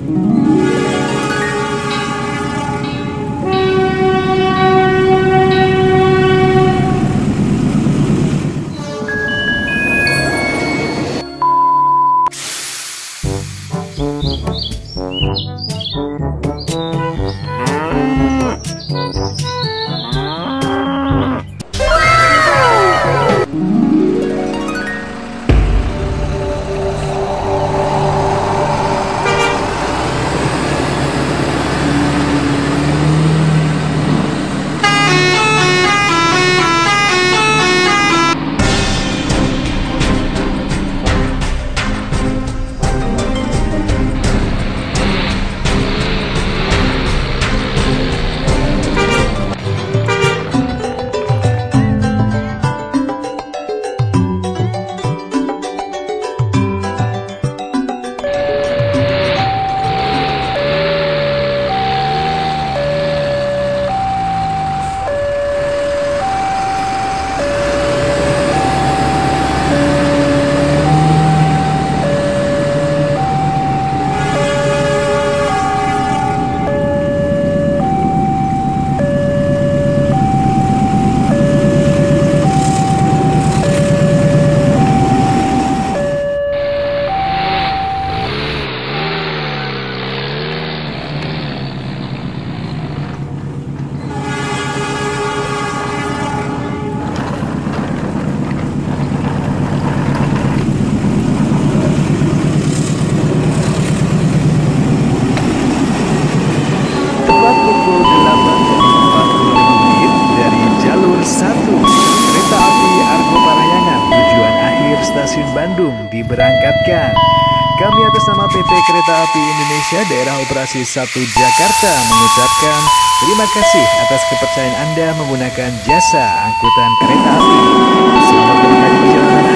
Stasiun Bandung diberangkatkan. Kami atas nama PT Kereta Api Indonesia Daerah Operasi 1 Jakarta mengucapkan terima kasih atas kepercayaan Anda menggunakan jasa angkutan kereta api. Selamat menikmati perjalanan